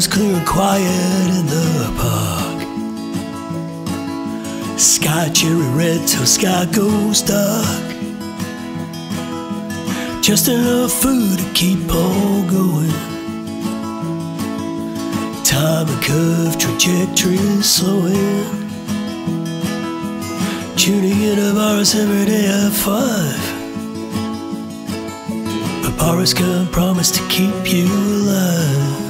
was clear and quiet in the park. Sky cherry red till sky goes dark. Just enough food to keep on going. Time and curve trajectory slowing. Tuning in to Boris every day at 5. But Boris can't promise to keep you alive.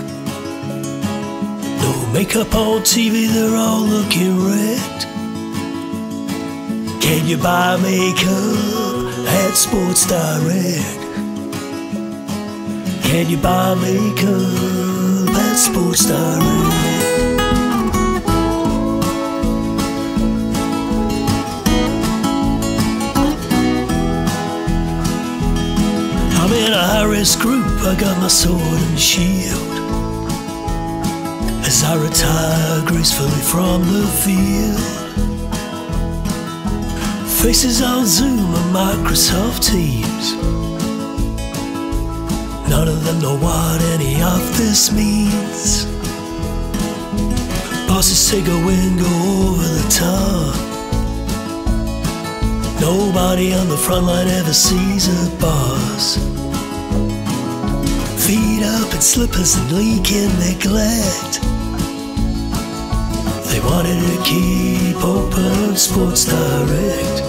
No makeup on TV, they're all looking red. Can you buy makeup at Sports Direct? Can you buy makeup at Sports Direct? I'm in a high-risk group, I got my sword and shield. As I retire gracefully from the field. Faces on Zoom and Microsoft Teams. None of them know what any of this means. Bosses say go in, go over the top. Nobody on the front line ever sees a boss. Feet up in slippers and leaking neglect. They wanted to keep open Sports Direct.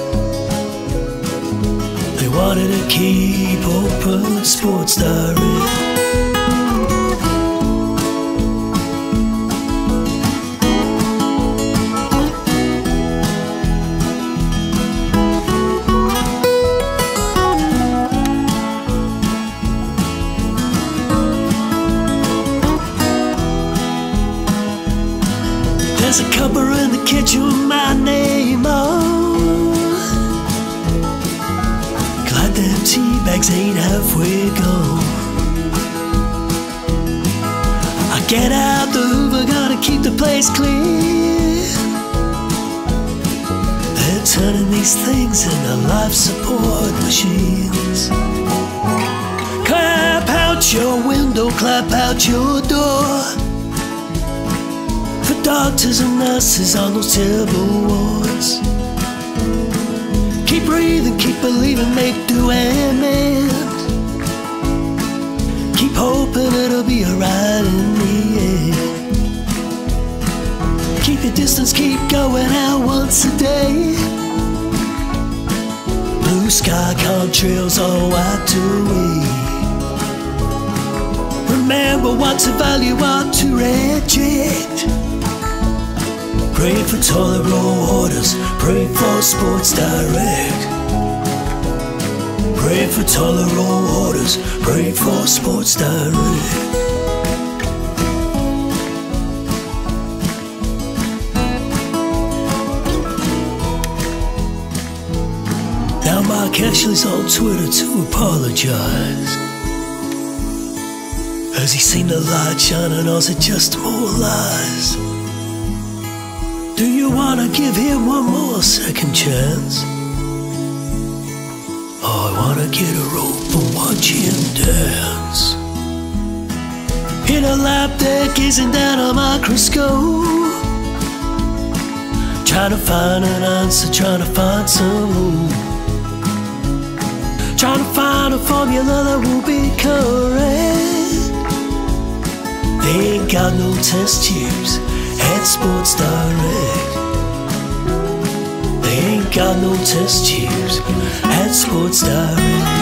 They wanted to keep open Sports Direct. There's a cupboard in the kitchen with my name on. Glad them tea bags ain't halfway gone. I get out the Hoover, gotta keep the place clear. They're turning these things into life support machines. Clap out your window, clap out your door. Doctors and nurses on those terrible wards. Keep breathing, keep believing, make do and mend. Keep hoping it'll be alright in the end. Keep your distance, keep going out once a day. Blue sky, contrails all wiped away. Remember what to value, what to reject. Pray for toilet roll orders, pray for Sports Direct. Pray for toilet roll orders, pray for Sports Direct. Now Mark Ashley's on Twitter to apologize. Has he seen the light shining or is it just more lies? Do you wanna give him one more second chance? Oh, I wanna get a rope and watch him dance. In a lap there gazing down a microscope, trying to find an answer, trying to find some hope, trying to find a formula that will be correct. They ain't got no test tubes at Sports Direct. They ain't got no test tubes at Sports Direct.